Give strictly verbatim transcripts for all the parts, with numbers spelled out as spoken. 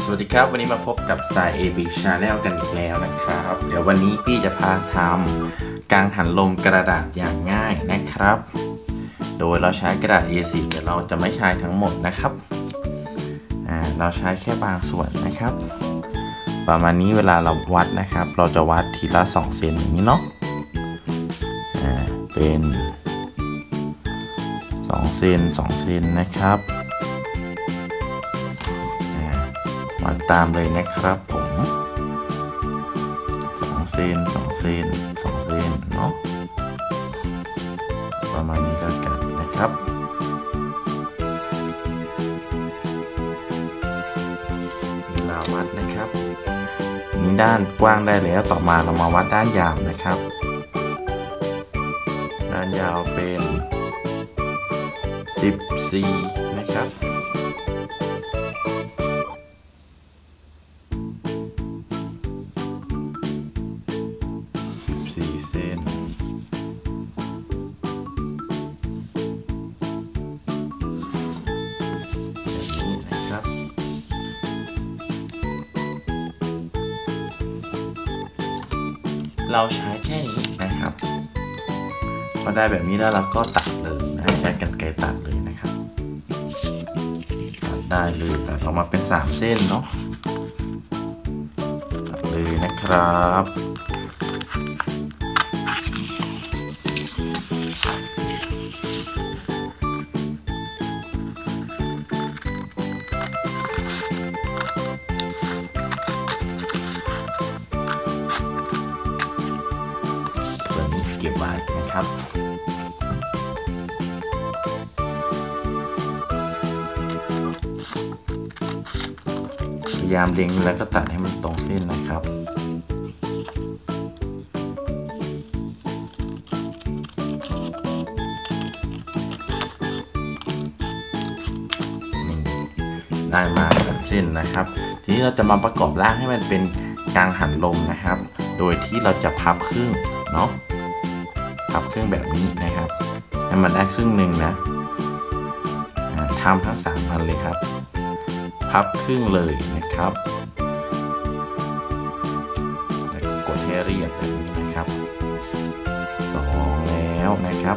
สวัสดีครับวันนี้มาพบกับสาย เอ บี Channel กันอีกแล้วนะครับเดี๋ยววันนี้พี่จะพาทำกังหันลมกระดาษอย่างง่ายนะครับโดยเราใช้กระดาษ เอ โฟร์ แต่เราจะไม่ใช้ทั้งหมดนะครับอ่าเราใช้แค่บางส่วนนะครับประมาณนี้เวลาเราวัดนะครับเราจะวัดทีละสองเซนอย่างนี้เนาะอ่าเป็นสองเซนสองเซนนะครับวัดตามเลยนะครับผมสองเซนสองเซนสองเซนเนาะประมาณนี้แล้วกันนะครับเวลาวัดนะครับนี้ด้านกว้างได้แล้วต่อมาเรามาวัดด้านยาวนะครับด้านยาวเป็นสิบสี่นะครับสี่เซนแบบนี้นะครับเราใช้แค่นี้นะครับพอได้แบบนี้แล้วเราก็ตัดเลยนะใช้กรรไกรตัดเลยนะครับตัดได้เลยแต่ออกมาเป็นสามเส้นเนาะตัดเลยนะครับเก็บไว้นะครับพยายามเล็งแล้วก็ตัดให้มันตรงเส้นนะครับได้มาสามเส้นนะครับทีนี้เราจะมาประกอบร่างให้มันเป็นกังหันลมนะครับโดยที่เราจะพับครึ่งเนาะพับครึ่งแบบนี้นะครับให้มันได้ครึ่งหนึ่งนะทำทั้งสามอันเลยครับพับครึ่งเลยนะครับแล้วก็กดให้เรียบแบบนี้นะครับสองแล้วนะครับ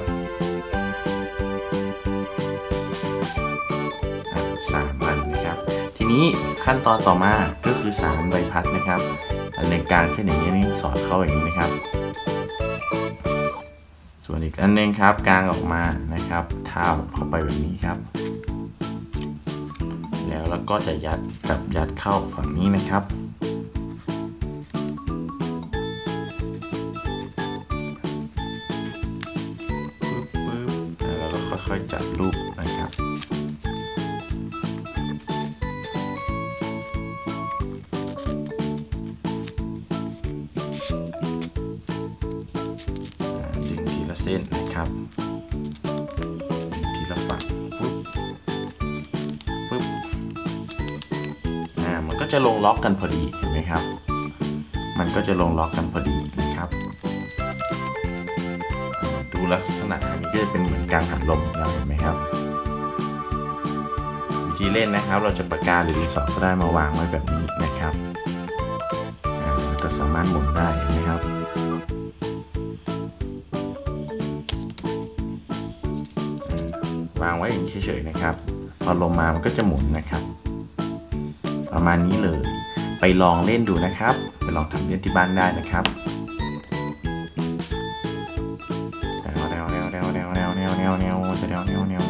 สามอันนะครับทีนี้ขั้นตอนต่อมาก็คือสารใบพัดนะครับในการเช่นอย่างนี้นี่สอดเข้าอย่างนี้นะครับส่วนอีกอันนึงครับกางออกมานะครับเท้าเข้าไปแบบนี้ครับแล้วแล้วก็จะยัดกับยัดเข้าฝั่งนี้นะครับปึ๊บปึ๊บแล้วเราก็ค่อยๆจัดรูปนะครับเส้นนะครับทีละฝั่งปึ๊บปึ๊บอ่ามันก็จะลงล็อกกันพอดีเห็นไหมครับมันก็จะลงล็อกกันพอดีนะครับดูลักษณะอันนี้ก็จะเป็นเหมือนกังหันลมเราเห็นไหมครับวิธีเล่นนะครับเราจะปากกาหรือดินสอก็ได้มาวางไว้แบบนี้นะครับก็สามารถหมุนได้เห็นไหมครับวางไว้อย่างเฉยๆนะครับพอลงมามันก็จะหมุนนะครับประมาณนี้เลยไปลองเล่นดูนะครับไปลองทำเล่นที่บ้านได้นะครับแนวแนวแนวแนวแนวแนวแนวแนวแนวจะแนวแนวแนว